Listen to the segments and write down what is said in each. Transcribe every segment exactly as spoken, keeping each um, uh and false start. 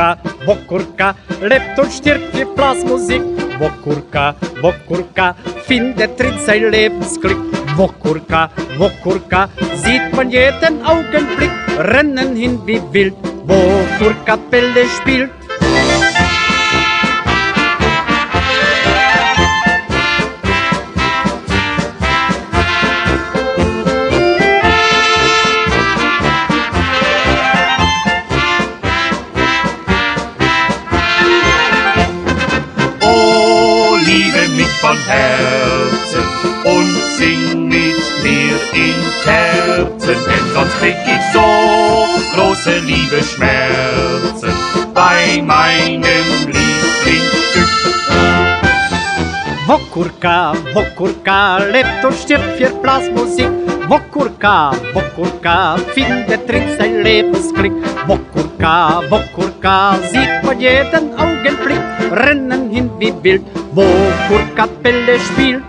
Wokurka, Wokurka, lebt und stirbt wie Blasmusik. Wokurka, Wokurka, findet drin sein Lebensglück. Wokurka, Wokurka, sieht man jeden Augenblick, rennen hin wie wild, Wokurka Bälle spielt. Oh, liebe mich von Herzen und sing mit mir in Kerzen, denn sonst krieg ich so große Liebesschmerzen bei meinem Lieblingsstück. Wokurka, Wokurka, lebt und stirbt für Blasmusik. Wokurka, Wokurka, findet drin sein Lebensglück. Wokurka, Wokurka, sieht man jeden Augenblick, rennen hin wie wild, Wokurka Bälle spielt.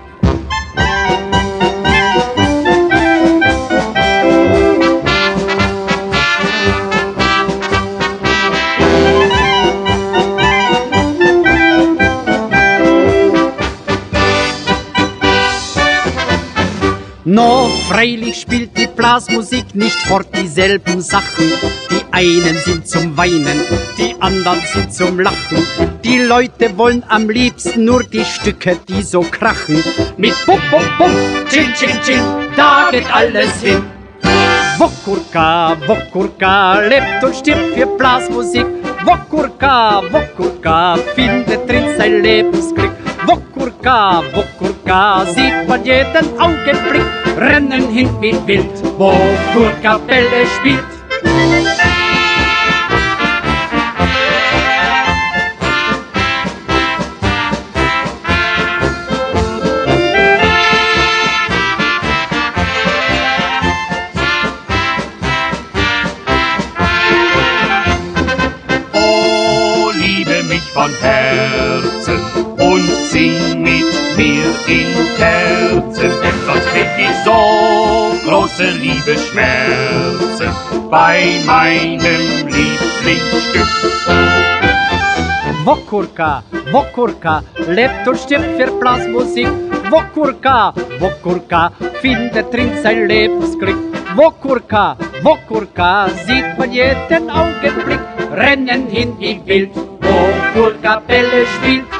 No, freilich spielt die Blasmusik nicht fort dieselben Sachen. Die einen sind zum Weinen, die anderen sind zum Lachen. Die Leute wollen am liebsten nur die Stücke, die so krachen. Mit Bum, Bum, Bum, Tsching, Tsching, Tsching, da geht alles hin. Wokurka, Wokurka, lebt und stirbt für Blasmusik. Wokurka, Wokurka, findet drin sein Lebensglück. Wokurka, Wokurka, sieht man jeden Augenblick, rennen hin wie wild, Wokurka Bälle spielt. Oh, liebe mich von Herzen und sing mit mir in Kerzen, denn sonst krieg ich so große Liebesschmerzen bei meinem Lieblingsstück. Wokurka, Wokurka, lebt und stirbt für Blasmusik. Wokurka, Wokurka, findet drin sein Lebensglück. Wokurka, Wokurka, sieht man jeden Augenblick, rennen hin wie wild, Wokurka Bälle spielt.